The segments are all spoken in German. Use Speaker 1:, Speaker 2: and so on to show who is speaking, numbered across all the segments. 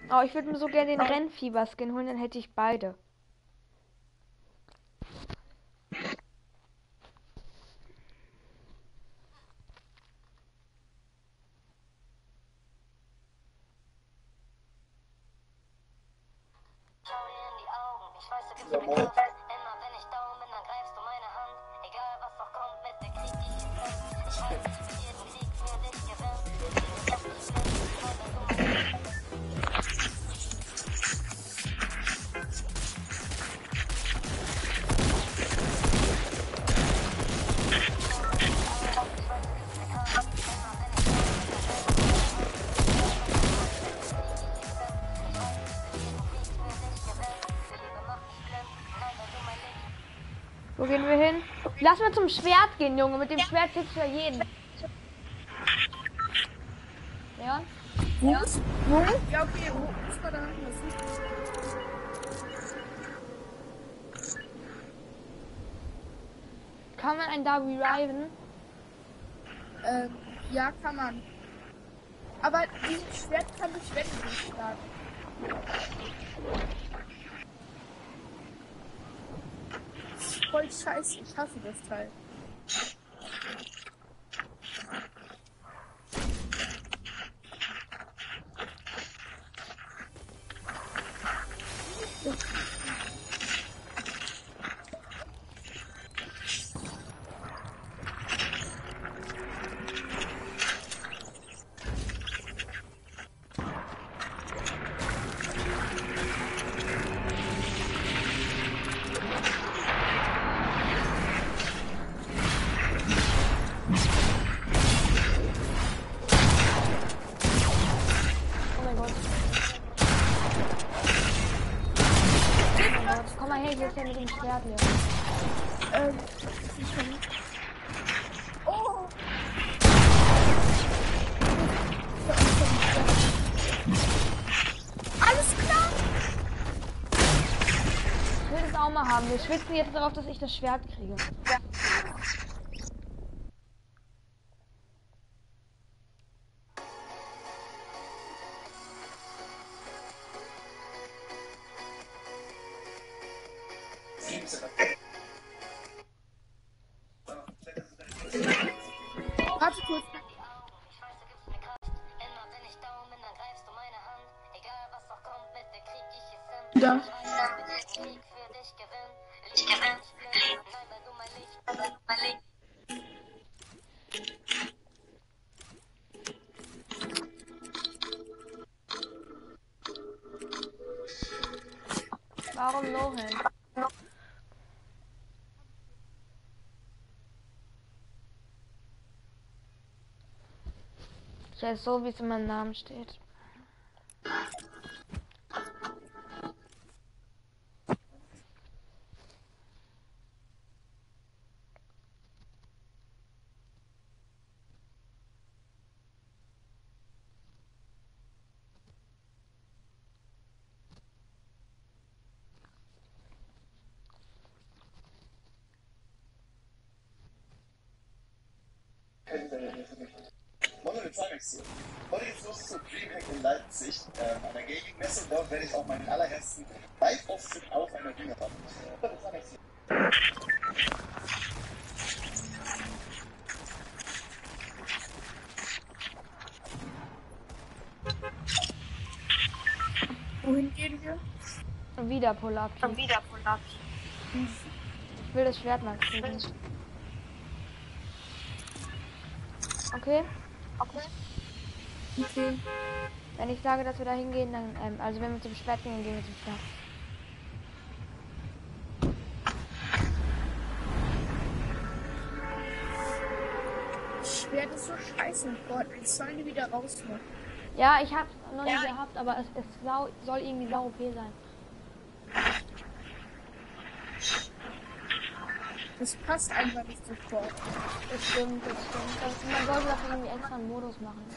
Speaker 1: Oh, ich würde mir so gerne den Rennfieber-Skin holen, dann hätte ich beide. Wo gehen wir hin? Lass mal zum Schwert gehen, Junge. Mit dem Schwert kriegst du ja jeden. Leon?
Speaker 2: Wo? Ja, okay, wo ist man da?
Speaker 1: Kann man einen da reviven?
Speaker 2: Ja, kann man. Aber dieses Schwert kann ich weg nicht schlagen. Das ist voll scheiße, ich hasse das Teil.
Speaker 1: Oh mein Gott. Komm mal her, hier ist ja mit dem Schwert, Leon.
Speaker 2: Oh! Alles klar!
Speaker 1: Ich will das auch mal haben. Wir schwitzen jetzt darauf, dass ich das Schwert kriege.
Speaker 2: Ja. Warte kurz. Da.
Speaker 1: Warum Lohan? Ich weiß so, wie es in meinem Namen steht.
Speaker 3: Heute geht's los zur Dreamhack in Leipzig, an der Gaming-Messe. Dort werde ich auch meinen allerersten Live-Auftritt auf einer Bühne haben.
Speaker 2: Wohin gehen wir?
Speaker 1: Wieder Pull-Up. Ich will das Schwert mal kriegen. Okay?
Speaker 2: Okay.
Speaker 1: Wenn ich sage, dass wir da hingehen, dann, also wenn wir zum Schwert gehen, dann gehen wir zum Schwert.
Speaker 2: Das Schwert ist so scheiße in Fortnite. Das sollen die wieder rausmachen.
Speaker 1: Ja, ich hab's noch nicht gehabt, aber es soll irgendwie sau OP sein.
Speaker 2: Das passt einfach nicht sofort.
Speaker 1: Das stimmt. Man sollte dafür irgendwie extra einen Modus machen.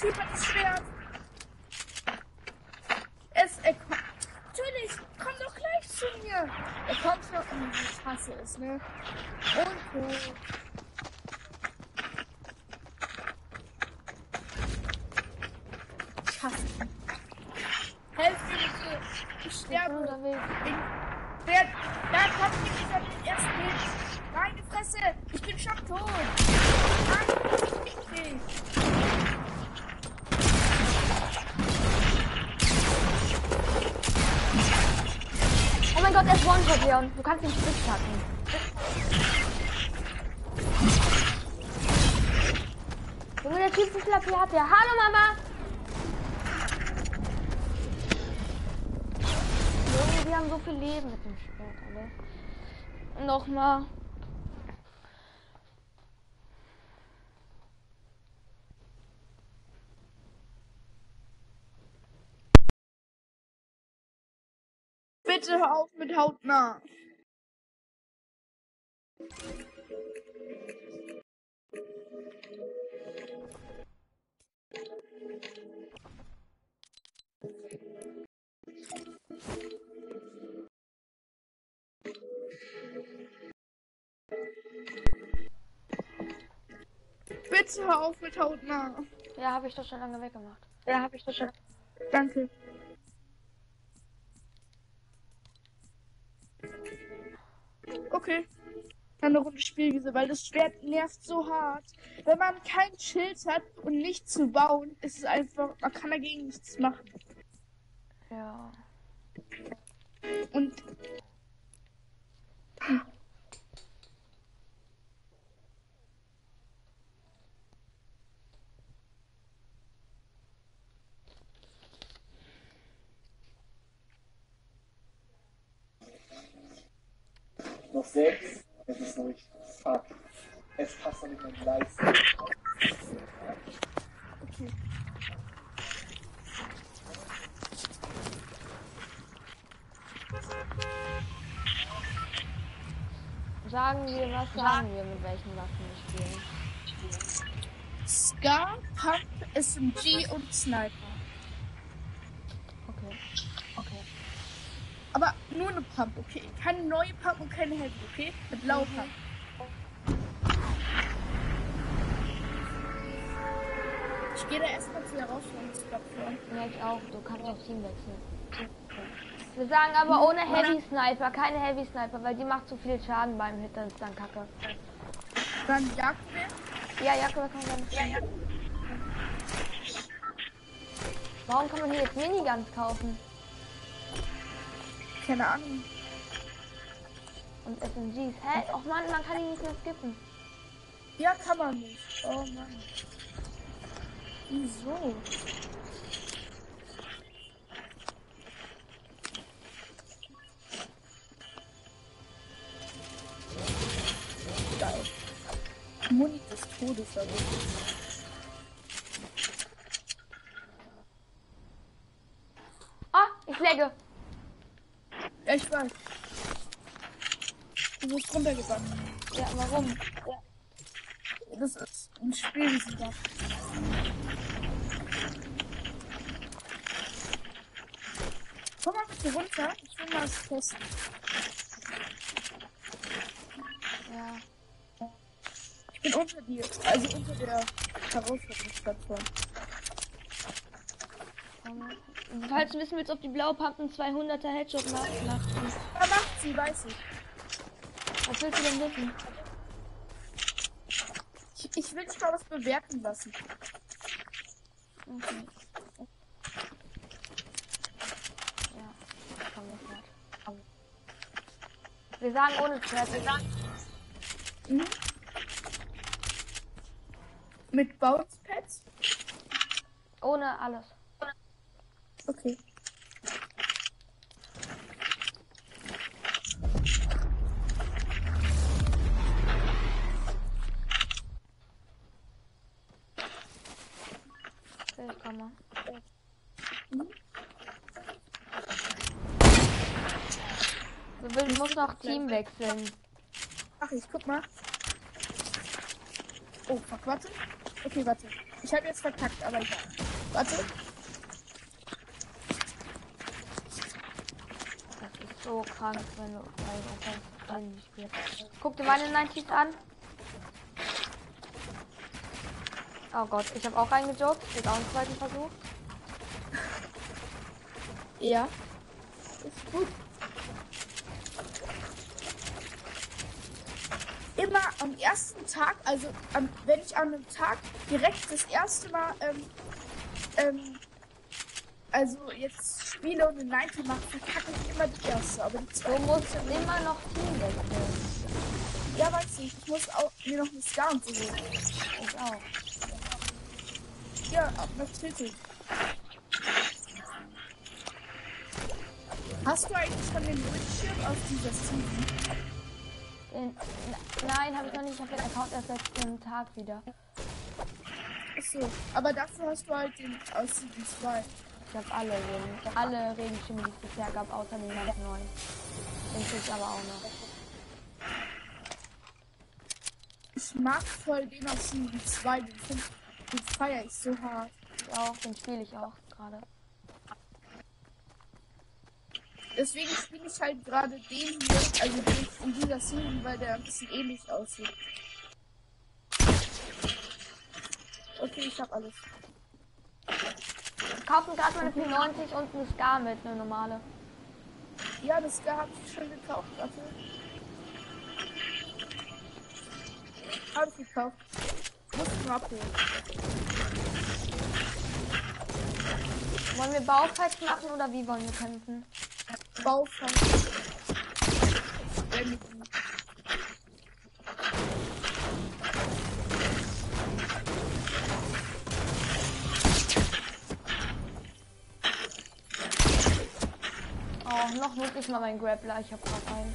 Speaker 2: Typ hat das Schwert. Natürlich, komm doch gleich zu mir. Er kommt noch und ich hasse es, ne? Und ich hasse ihn. Helf mir bitte. Ich sterbe. Da kommt dieser erste Bild. Meine Fresse, ich bin schon tot. Nein, das ist nicht.
Speaker 1: Oh mein Gott, er ist One-Shot, Leon. Du kannst ihn Stück packen. Junge, der Typ, wie viel AP hat der? Hallo, Mama! Junge, die haben so viel Leben mit dem Schwert, alle. Nochmal.
Speaker 2: Bitte hör auf mit hautnah. Bitte hör auf mit hautnah.
Speaker 1: Ja, habe ich doch schon lange weggemacht.
Speaker 2: Danke. Okay. Eine Runde Spielwiese, weil das Schwert nervt so hart. Wenn man kein Schild hat und nichts zu bauen, ist es einfach, man kann dagegen nichts machen.
Speaker 1: Ja.
Speaker 2: Und
Speaker 3: Noch 6. Es ist noch nicht. Fuck. Es passt doch nicht mehr in die Leiste.
Speaker 2: okay.
Speaker 1: Sagen wir, mit welchen Waffen wir spielen.
Speaker 2: Scar, Pump, SMG und Sniper.
Speaker 1: Okay.
Speaker 2: Aber nur eine Pump, okay. Keine neue Pump und keine Heavy, okay? Eine blaue Pump. Ich gehe da erstmal zu Herausforderungsplattform.
Speaker 1: Ja, ich auch. Du kannst auch Team wechseln. Wir sagen aber ohne Heavy Sniper, keine Heavy Sniper, weil die macht zu viel Schaden beim Hit, das ist dann kacke.
Speaker 2: Dann Jagdgewehr.
Speaker 1: Ja, Jacke kann man nicht. Warum kann man hier jetzt Miniguns kaufen?
Speaker 2: Keine Ahnung.
Speaker 1: Und SMGs. Hä? Och man, man kann die nicht mehr skippen.
Speaker 2: Ja, kann man nicht. Oh Mann. Wieso? Geil. Muni des Todes, also.
Speaker 1: Ah, ich lagge.
Speaker 2: Ja, ich weiß. Du bist runtergegangen.
Speaker 1: Ja, warum?
Speaker 2: Das ist ein Spiel, wie sie sagt. Komm mal bitte runter. Ich will mal das testen.
Speaker 1: Ja.
Speaker 2: Ich bin unter dir. Also unter der Herausforderungsplattform.
Speaker 1: Falls du wissen willst, ob die blaue Pump einen 200er Headshot macht.
Speaker 2: Ja, macht sie, weiß ich.
Speaker 1: Was willst du denn wissen?
Speaker 2: Ich will dich mal was bewerten lassen.
Speaker 1: Okay. Ja, komm das nicht. Wir sagen ohne Schwert. Wir sagen
Speaker 2: Mit Bounce Pads?
Speaker 1: ohne alles.
Speaker 2: Okay.
Speaker 1: Ich komme. Du musst noch Team wechseln.
Speaker 2: Ach, ich guck mal. Oh, fuck, warte. Okay, warte. Ich habe jetzt verkackt, aber egal. Warte.
Speaker 1: Das ist so krank, wenn du nicht spielst. Guck dir meine 90s an. Oh Gott, ich habe auch reingejoggt. Jetzt auch einen zweiten Versuch.
Speaker 2: Ja. Ist gut. Immer am ersten Tag, also wenn ich an einem Tag direkt das erste Mal, also jetzt spiele und eine 90 mache, verkacke ich immer die erste, aber die
Speaker 1: Du
Speaker 2: zweite.
Speaker 1: musst immer noch Team wechseln.
Speaker 2: Ja, weiß ich. Ich muss auch mir noch eine Scar und so holen.
Speaker 1: Ich auch.
Speaker 2: Ja, natürlich. Hast du eigentlich schon den Bildschirm aus dieser Season?
Speaker 1: Nein, habe ich noch nicht. Ich habe den Account erst seit einem Tag wieder.
Speaker 2: Achso, aber dafür hast du halt den aus Season 2.
Speaker 1: Ich habe alle Regenschirme, die es bisher gab, außer den ganz neuen. Den krieg ich aber auch noch.
Speaker 2: Ich mag voll den aus Season 2, den feiere ich so hart.
Speaker 1: Ich auch, den spiele ich auch gerade.
Speaker 2: Deswegen spiele ich halt gerade den hier, also den in dieser Season, weil der ein bisschen ähnlich aussieht. Okay, ich hab alles.
Speaker 1: Kaufen gerade mal eine P90 und eine Scar mit, eine normale.
Speaker 2: Ja, das hab ich schon gekauft. Warte. Hab ich gekauft. Muss ich mal abholen.
Speaker 1: Wollen wir Baufights machen oder wie wollen wir kämpfen?
Speaker 2: Baufang.
Speaker 1: Oh, noch muss ich mal meinen Grappler. Ich hab grad einen.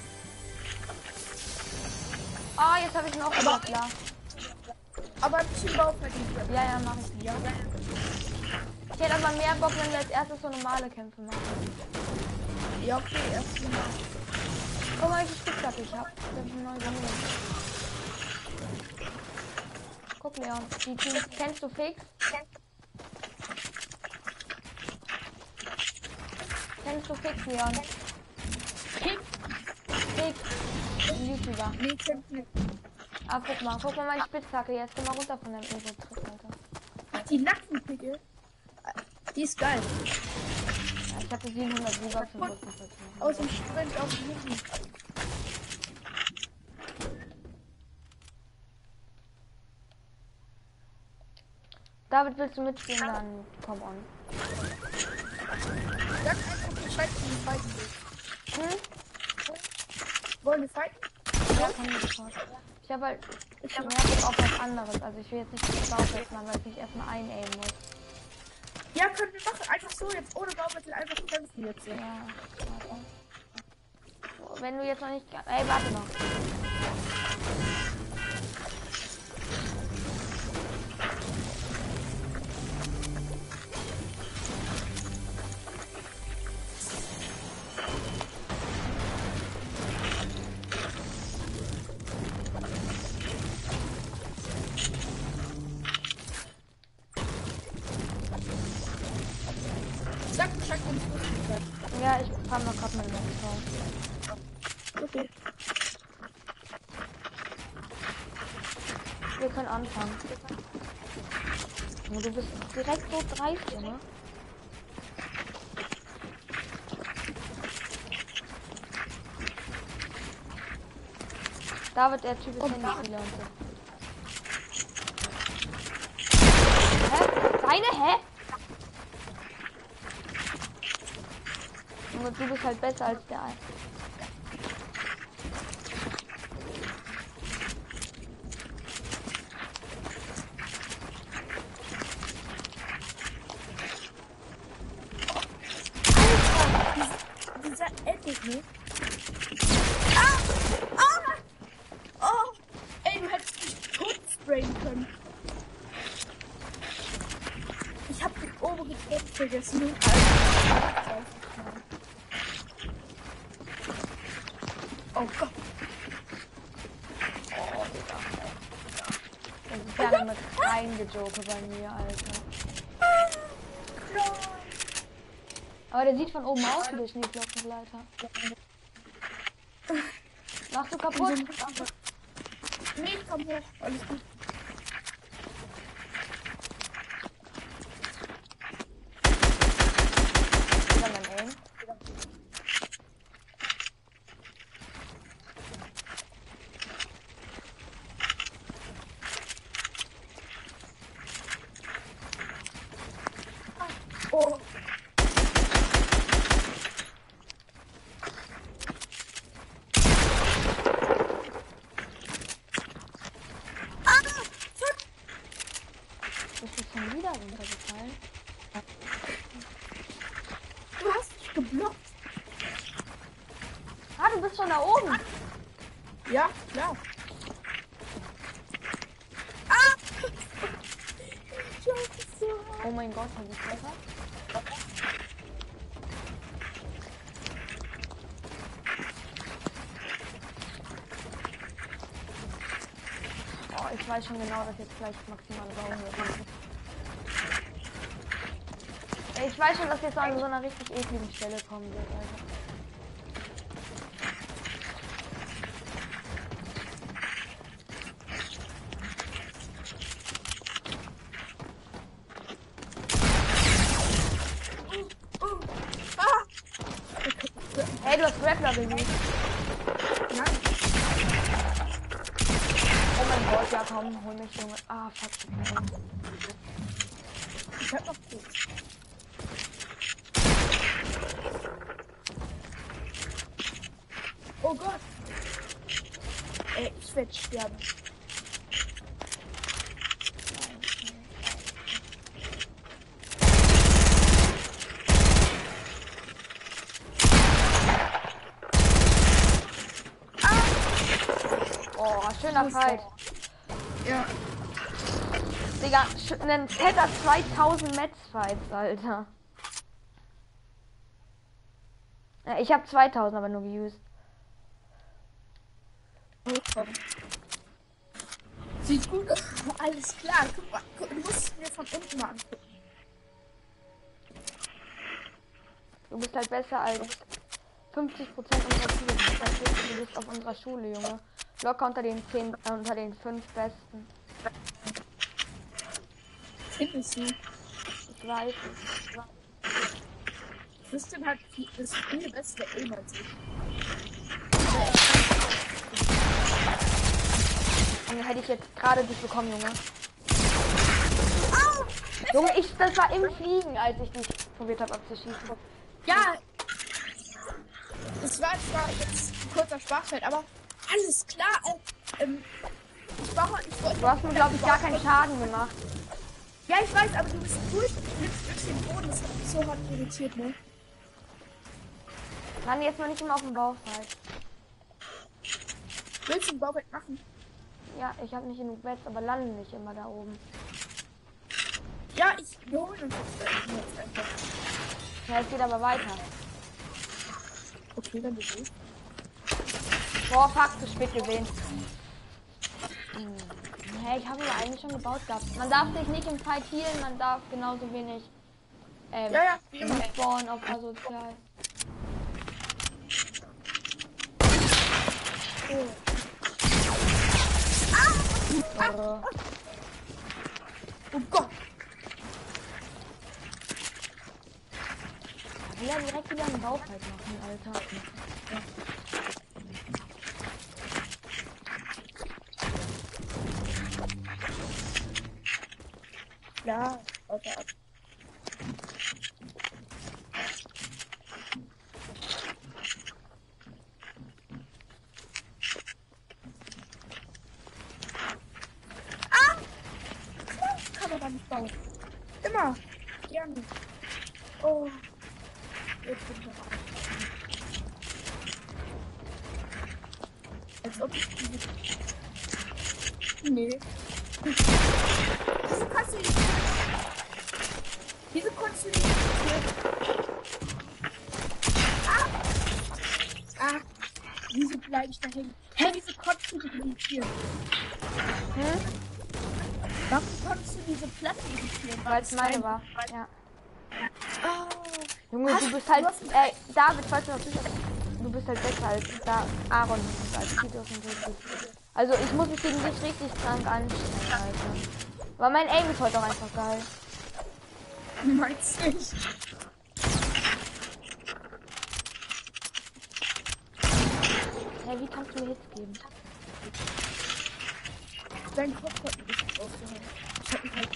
Speaker 1: Ah, jetzt habe ich noch einen Grappler.
Speaker 2: Aber nicht im Baufang.
Speaker 1: Ja, mach ich. Ja. Ich hätte aber mehr Bock, wenn wir als erstes so normale Kämpfe machen.
Speaker 2: Ja, okay, erstmal.
Speaker 1: Guck mal, welche Spitzhacke ich hab. Das ist eine neue Sammlung. Guck, Leon. Die kennst du Fix? Kennst du Fix, Leon? Fix? Ein YouTuber.
Speaker 2: Nee, kennt nicht.
Speaker 1: Ah, guck mal meine Spitzhacke jetzt. Geh mal runter von deinem Ego-Trick, Alter.
Speaker 2: Ach, die Nackenpicke. Die ist geil.
Speaker 1: Ja, ich hatte 700 V-Bucks und wusste nicht.
Speaker 2: Aus dem Sprint auf den Rücken.
Speaker 1: David, willst du mitspielen? Dann komm on.
Speaker 2: Sag einfach Bescheid, wenn wir fighten will.
Speaker 1: Hm?
Speaker 2: Wollen wir fighten?
Speaker 1: Ja, komm mit sofort. Ich hab halt mehr Bock auf was anderes. Also ich will jetzt nicht das Bauchfest machen, weil ich nicht erstmal einaimen muss.
Speaker 2: Ja, können wir machen. Einfach so, jetzt ohne Baumittel einfach kämpfen jetzt. Ja.
Speaker 1: Ja, warte. So, wenn du jetzt noch nicht... Ey, warte noch.
Speaker 2: Sag Bescheid, wenn es lustig wird.
Speaker 1: Ja, ich kam noch gerade mit dem raus.
Speaker 2: Okay.
Speaker 1: Wir können anfangen. Aber du bist direkt so dreist, Junge. David, der Typ ist Handyspieler und so. Hä? Deine? Hä? Junge, du bist halt besser als der eine.
Speaker 2: Dieser LTG. Oh! Ey, du hättest mich tot sprayen können. Ich hab den oberen Eck vergessen. Oh Gott.
Speaker 1: Oh, Digga. Das ist ja eine Reingejoke bei mir, Alter. Aber der sieht von oben aus wie der Schneeflockenleiter. Machst du kaputt?
Speaker 2: Nee, komm hoch. Alles gut.
Speaker 1: Wieder mein Aim.
Speaker 2: Oh.
Speaker 1: Bist du schon wieder runtergefallen?
Speaker 2: Du hast dich geblockt.
Speaker 1: Ah, du bist schon da oben.
Speaker 2: Ja, klar. Ah!
Speaker 1: Oh mein Gott, hab ich besser? Oh, ich weiß schon genau, dass jetzt gleich maximal Baum wird. Ich weiß schon, dass jetzt an so einer richtig ekligen Stelle kommen wird, Alter. Hey, du hast Grappler besiegt.
Speaker 2: Nein.
Speaker 1: Oh mein Gott, ja komm, hol mich, Junge. Ah, fuck.
Speaker 2: Ich hab noch gut. Oh Gott. Ey, ich werde sterben.
Speaker 1: Oh, schöner Fight.
Speaker 2: Ja.
Speaker 1: Digga, ein fetter 2000 Metz-Fights, Alter. Ja, ich hab 2000 aber nur geused.
Speaker 2: Sieht gut aus. Alles klar. Guck mal, du musst es mir von unten mal angucken.
Speaker 1: Du bist halt besser als 50% unserer Schule. Du bist auf unserer Schule, Junge. Locker unter den 10, unter den 5 Besten.
Speaker 2: Findest du?
Speaker 1: Ich weiß.
Speaker 2: Christian hat das viel bessere Aim als ich.
Speaker 1: Und hätte ich jetzt gerade dich bekommen, Junge. Junge, das war im Fliegen, als ich dich probiert habe abzuschießen.
Speaker 2: Ja. Das war zwar jetzt ein kurzer Spaßfeld, aber alles klar. Ich wollte.
Speaker 1: Du hast mir, glaube ich, gar keinen Schaden gemacht.
Speaker 2: Ja, ich weiß, aber du bist durchgeblitzt durch den Boden. Das hat mich so hart irritiert, ne?
Speaker 1: Kann jetzt mal nicht immer auf dem Bauch halt.
Speaker 2: Willst du den Bauwerk machen?
Speaker 1: Ja, ich habe nicht genug Bets, aber lande nicht immer da oben.
Speaker 2: Ja, wir holen uns jetzt einfach.
Speaker 1: Ja, es geht aber weiter.
Speaker 2: Okay, dann du gehst.
Speaker 1: Boah, fuck, zu spät gesehen. Hey, ich habe ja eigentlich schon gebaut gehabt. Man darf sich nicht im Fight healen, man darf genauso wenig
Speaker 2: Ja, wie immer.
Speaker 1: spawnen auf asozial. Oh.
Speaker 2: Oh Gott.
Speaker 1: Ich will ja direkt wieder einen Bauch halt machen, Alter.
Speaker 2: Ja, warte ab. Kann man da nicht bauen. Immer. Gerne. Oh. Jetzt bin ich noch auf. Als ob ich diese... Nee. Wieso kannst du nicht... Wieso konntest du nicht... Ah! Wieso bleibe ich da hängen? Hä, wieso konntest du dich irritieren? Warum konntest du diese Platte irritieren?
Speaker 1: Weil es meine war. Ja.
Speaker 2: Oh,
Speaker 1: Junge, du bist halt, David, falls du natürlich, du bist halt besser als da Aaron ist als Titus und so. Also ich muss mich gegen dich richtig krank anstrengen, Alter. Aber mein Aim ist heute auch einfach geil.
Speaker 2: Meinst nicht?
Speaker 1: Hey, wie kannst du mir Hits geben?
Speaker 2: Dein Kopf hat ein bisschen aufgehört. Ich hab ihn halt.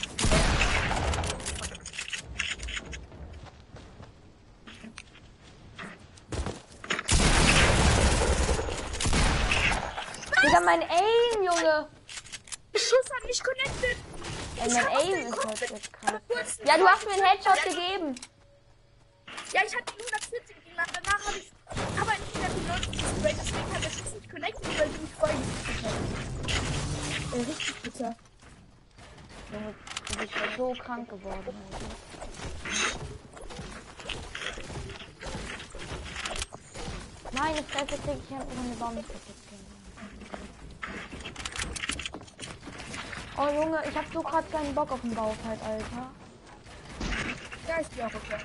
Speaker 1: Digga, mein Aim, Junge!
Speaker 2: Der Schuss hat nicht connected!
Speaker 1: Ey, mein Aim ist halt jetzt krass. Ja, du hast mir einen Headshot gegeben!
Speaker 2: Ja, ich hatte 140 gegeben, danach habe ich aber nicht mehr die 90 gesprayt, deswegen hat der Schuss nicht connected, weil du mich vorhin gekriegt hast. Richtig bitter.
Speaker 1: Junge, du bist ja so krank geworden. Alter. Meine Fresse krieg ich ja ohne Baum nicht kaputt. Oh Junge, ich hab so gerade keinen Bock auf den Baufight, Alter.
Speaker 2: Ja, ich bin auch okay.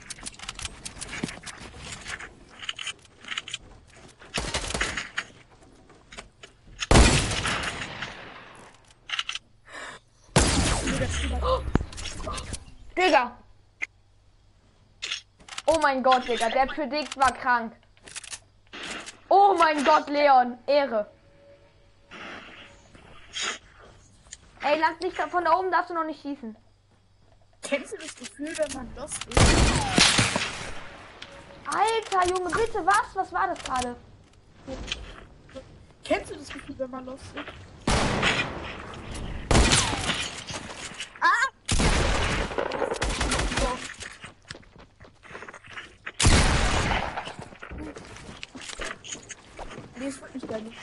Speaker 1: Digga! Oh mein Gott, Digga, der Predict war krank. Oh mein Gott, Leon, Ehre. Ey, lass nicht von da oben, darfst du noch nicht schießen.
Speaker 2: Kennst du das Gefühl, wenn man lost ist?
Speaker 1: Alter, Junge, bitte, was? Was war das gerade?
Speaker 2: Kennst du das Gefühl, wenn man lost ist? Nee, das wollte ich gar nicht.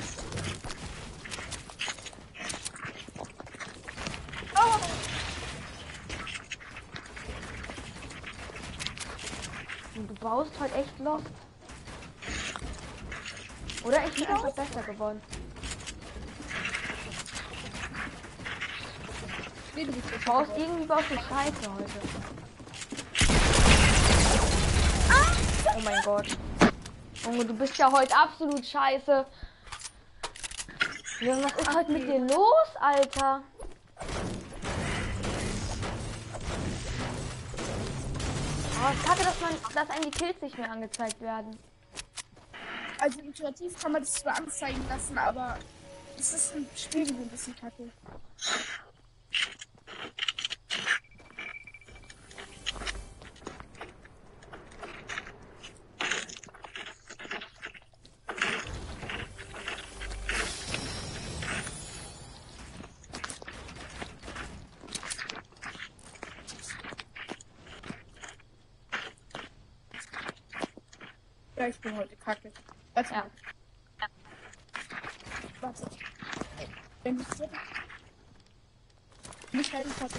Speaker 2: Oh!
Speaker 1: Du baust halt echt lost. Oder ich bin einfach besser geworden.
Speaker 2: Nee, du bist
Speaker 1: Du baust irgendwie baust du Scheiße heute. Oh mein Gott. Junge, du bist ja heute absolut scheiße. Junge, was ist heute mit dir los, Alter? Oh, ich kacke, dass einem die Kills nicht mehr angezeigt werden.
Speaker 2: Also intuitiv kann man das zwar anzeigen lassen, aber es ist ein Spiel ein bisschen kacke. Ja, ich bin heute kacke. Warte.
Speaker 1: Ja.
Speaker 2: Warte. Wenn ich so... Nicht halt kacke.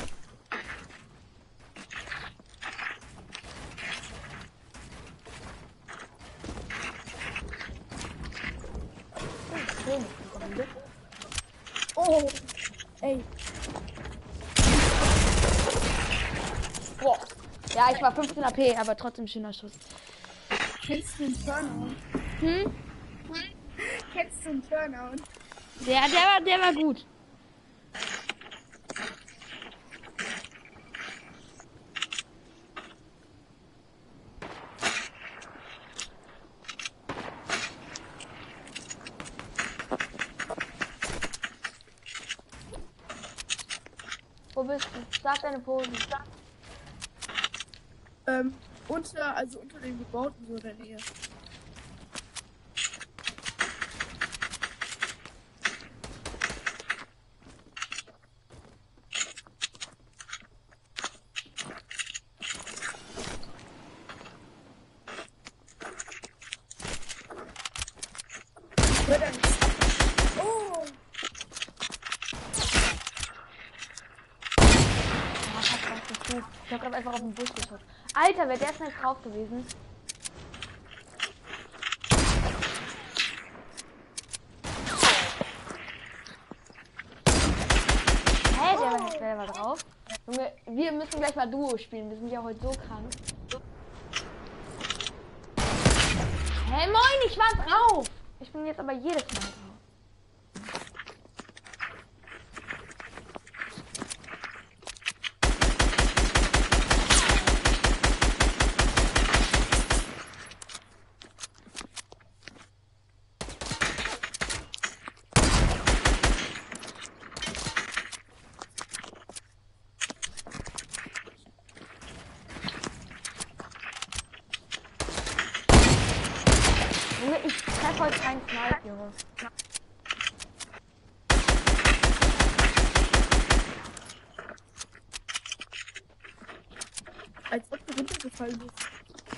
Speaker 2: Oh! Ey.
Speaker 1: Boah. Ja, ich war 15 AP, aber trotzdem schöner Schuss.
Speaker 2: Kennst du einen Turnout? Kennst du einen Turnout?
Speaker 1: Der war gut. Wo bist du? Sag deine Pose.
Speaker 2: Unter den Gebauten so in der Nähe. Oh!
Speaker 1: Ich hab grad einfach auf den Bus geschaut. Alter, wäre der schnell drauf gewesen. Hä, der war drauf. Junge, wir müssen gleich mal Duo spielen. Wir sind ja heute so krank. Hey, moin, ich war drauf. Ich bin jetzt aber jedes Mal drauf. Junge, ich treffe heute keinen Snipe, Junge.
Speaker 2: Als ob du runtergefallen bist.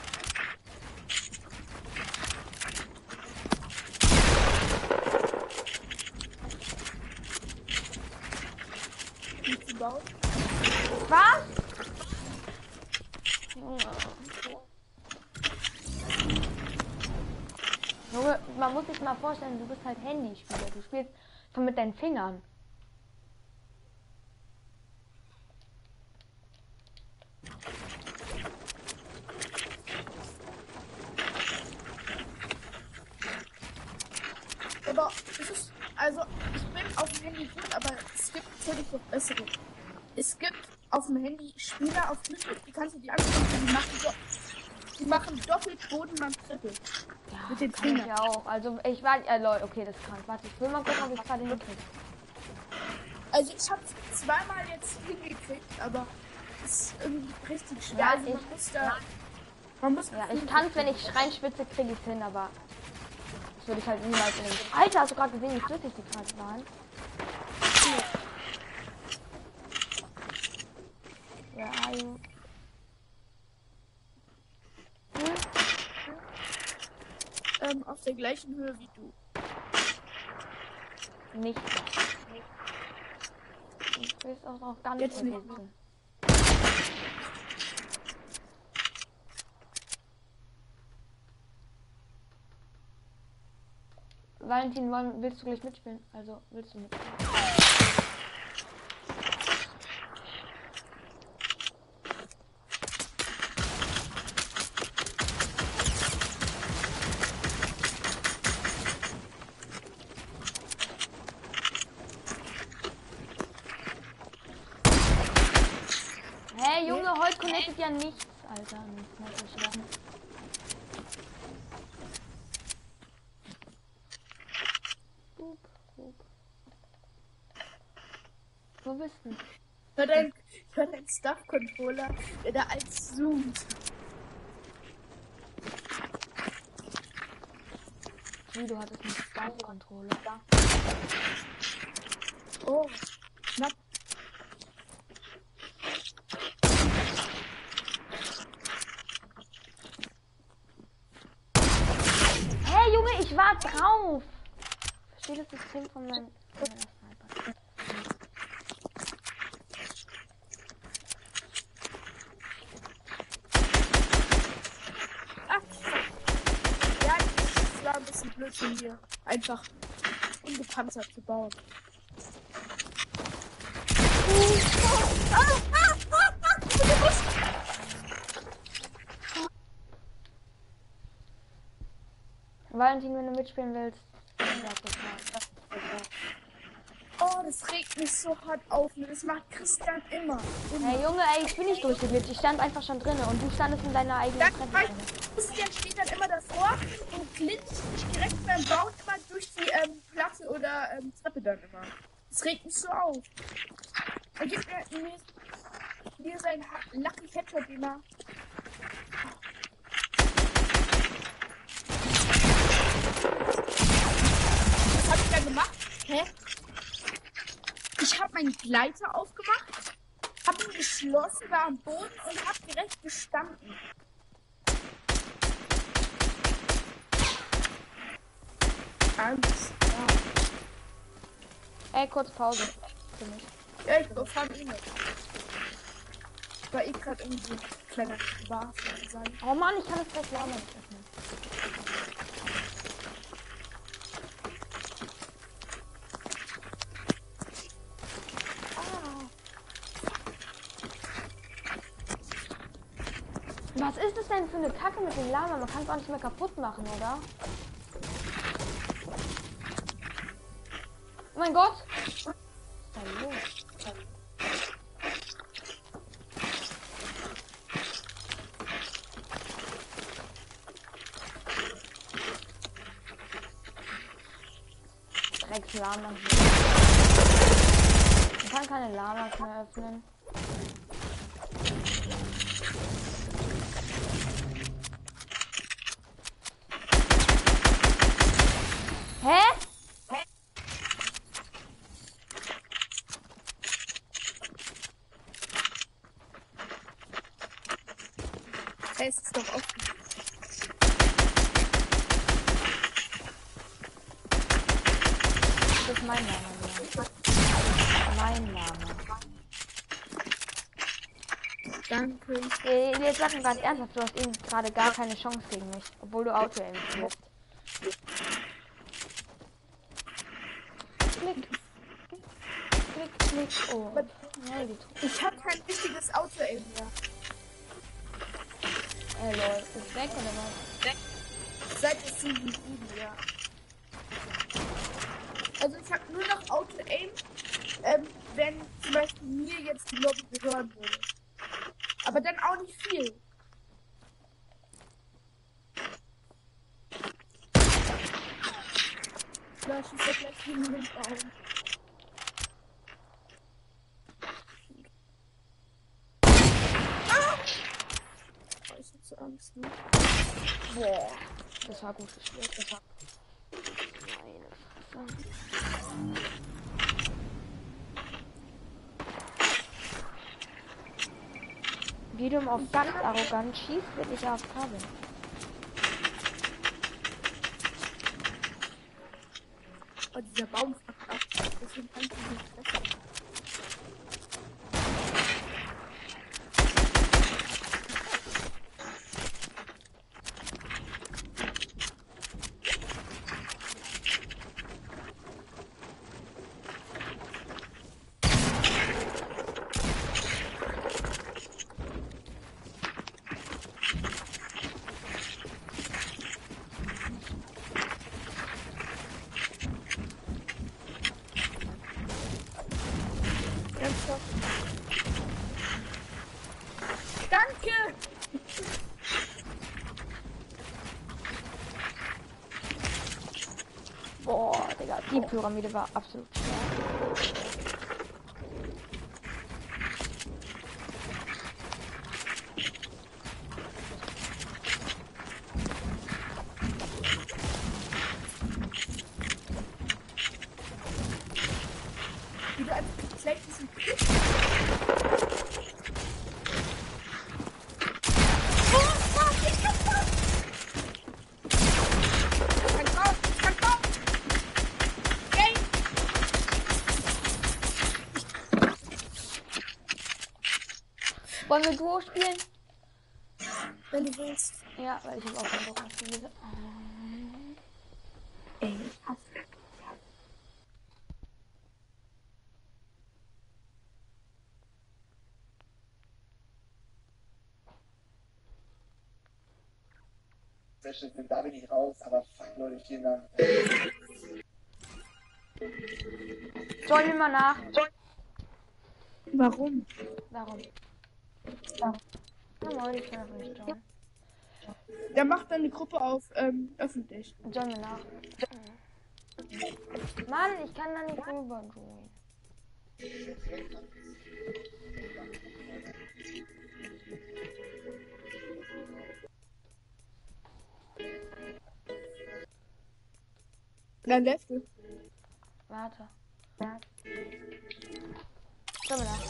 Speaker 2: Nicht zu bauen.
Speaker 1: Was? Junge, man muss sich mal vorstellen, du bist halt Handyspieler. Du spielst schon mit deinen Fingern.
Speaker 2: Aber es ist, also ich bin auf dem Handy gut, aber es gibt natürlich noch bessere. Es gibt auf dem Handy Spieler auf YouTube, die kannst du die angucken, die machen doppelt Boden beim Triple.
Speaker 1: Ja,
Speaker 2: mit den
Speaker 1: kann ich
Speaker 2: Fingern.
Speaker 1: ja auch. Also ich war, Leute, okay, das ist krank. Warte, ich will mal gucken, ob ich gerade hinkriege.
Speaker 2: Also ich habe zweimal jetzt hingekriegt, aber es ist irgendwie richtig schwer.
Speaker 1: Ja,
Speaker 2: Also man muss
Speaker 1: Ja, ich kann es, wenn ich reinschwitze, kriege ich es hin, aber das würde ich halt niemals in den... Alter, hast du gerade gesehen, wie flüssig die gerade waren? Ja, also...
Speaker 2: auf der gleichen Höhe wie du.
Speaker 1: Nicht. Ich will es auch noch gar nicht
Speaker 2: Jetzt nicht.
Speaker 1: vergessen. Valentin, willst du gleich mitspielen? Also, willst du mitspielen? Hey Junge, heute connectet ja nichts, Alter. Nichts mehr zu schaffen. Wo bist du?
Speaker 2: Hör dein Stuff-Controller, der da als zoomt.
Speaker 1: Wie, du hattest einen Start-Controller.
Speaker 2: Oh, knapp.
Speaker 1: Hey Junge, ich war drauf! Verstehe das System von meinem Sniper.
Speaker 2: Ach, ja, das war ein bisschen blöd von dir. Einfach ungepanzert zu bauen.
Speaker 1: Valentin, wenn du mitspielen willst, sag das mal.
Speaker 2: Oh, das regt mich so hart auf. Das macht Christian immer.
Speaker 1: Hey Junge, ey, ich bin nicht durchgeglitscht. Ich stand einfach schon drinnen und du standest in deiner eigenen
Speaker 2: Dann
Speaker 1: Treppe.
Speaker 2: weiß, Christian steht dann immer davor und glitscht sich direkt beim Bauen immer durch die Platte oder Treppe dann immer. Das regt mich so auf. Er gibt mir seinen Lucky Headshot immer. Was hab ich da gemacht? Hä? Ich habe meinen Gleiter aufgemacht, habe ihn geschlossen, war am Boden und habe direkt gestanden. Angst. Ja.
Speaker 1: Ey, kurz Pause. Für mich.
Speaker 2: Ja, ich fand ihn nicht. War eh gerade irgendwie so ein kleiner Spaß sein.
Speaker 1: Oh Mann, ich kann das gleich Lama nicht öffnen. Was ist das denn für eine Kacke mit dem Lama? Man kann es auch nicht mehr kaputt machen, oder? Oh mein Gott! Was ist da los? Dreckslama. Man kann keine Lamas mehr öffnen. Hä?
Speaker 2: Hey, es ist doch offen.
Speaker 1: Das ist mein Name. Mein Name.
Speaker 2: Danke.
Speaker 1: Jetzt sag mir ganz ernsthaft, du hast eben gerade gar keine Chance gegen mich, obwohl du Auto-Aim spielst. Klick. Klick, klick. Oh. Ja,
Speaker 2: Ich habe kein richtiges Auto-Aim mehr.
Speaker 1: Lol. Ist weg oder was?
Speaker 2: Seit es 7, ja. Also ich habe nur noch Auto-Aim, wenn zum Beispiel mir jetzt die Lobby gehören würde. Aber dann auch nicht viel. Da schießt er gleich gegen den Baum. Ich hab so Angst, ne?
Speaker 1: Boah. Das war gut gespielt. Das war... Meine Fresse. Wie du auf ganz arrogant schießt, wenn ich AFK bin.
Speaker 2: Oh, dieser Baum fuckt ab. Deswegen kann ich nicht treffen. Danke!
Speaker 1: Boah, Digga, die Pyramide war absolut schwer.
Speaker 2: Wie du einfach gekleckt bist und
Speaker 1: Wollen wir Duo spielen?
Speaker 2: wenn du willst.
Speaker 1: Ja, weil ich habe auch keinen Bock auf diese.
Speaker 2: Ey, hast
Speaker 3: Sessions sind, da bin ich raus, aber fuck Leute, vielen Dank.
Speaker 1: Join mir mal nach.
Speaker 2: Warum?
Speaker 1: Warum? Ja, moin, ich kann einfach nicht joinen.
Speaker 2: Der macht dann die Gruppe auf öffentlich.
Speaker 1: Join mir nach. Mann, ich kann da nicht rüber joinen.
Speaker 2: Dann lässt du.
Speaker 1: Warte. Join mir nach.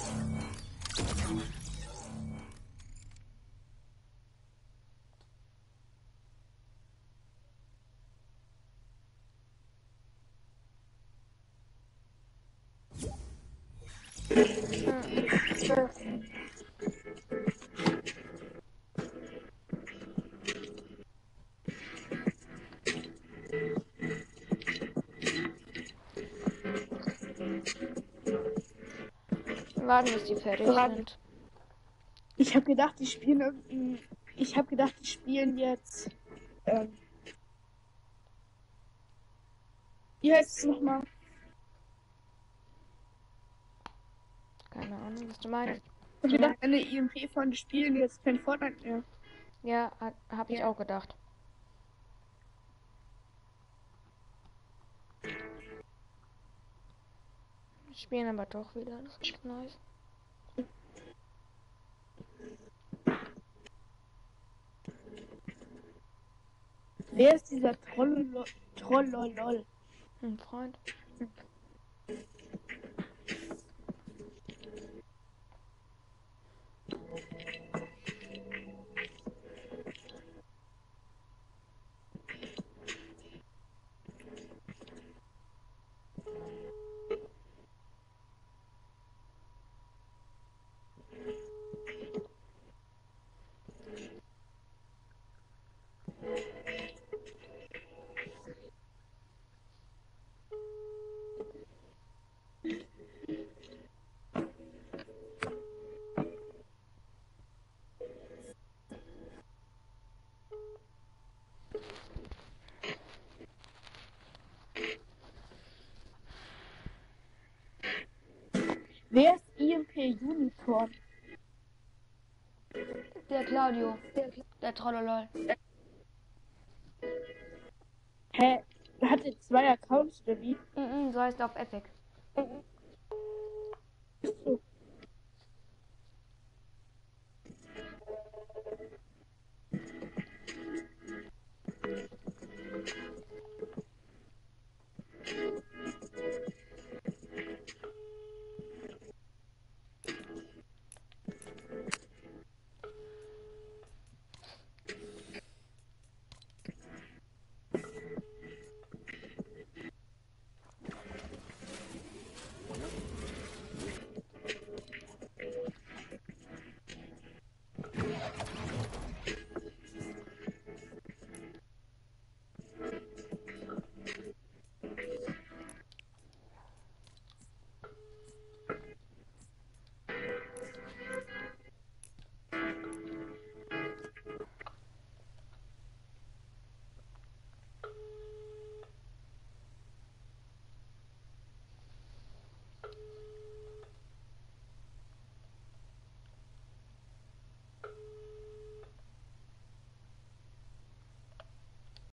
Speaker 1: Warten, bis die fertig sind.
Speaker 2: Ich habe gedacht, die spielen irgendein Ich habe gedacht, die spielen jetzt. Wie heißt es nochmal?
Speaker 1: Keine Ahnung, was du meinst.
Speaker 2: Ich habe gedacht, eine IMP von spielen jetzt kein Fortnite mehr.
Speaker 1: Ja, habe ich
Speaker 2: Ja.
Speaker 1: auch gedacht. Spielen aber doch wieder, das ist nice.
Speaker 2: Wer ist dieser Trollolol?
Speaker 1: Ein Freund.
Speaker 2: Wer ist IMP Unicorn?
Speaker 1: Der Claudio. Der Trollolol.
Speaker 2: Hä? Hat er 2 Accounts oder wie?
Speaker 1: So heißt er auf Epic.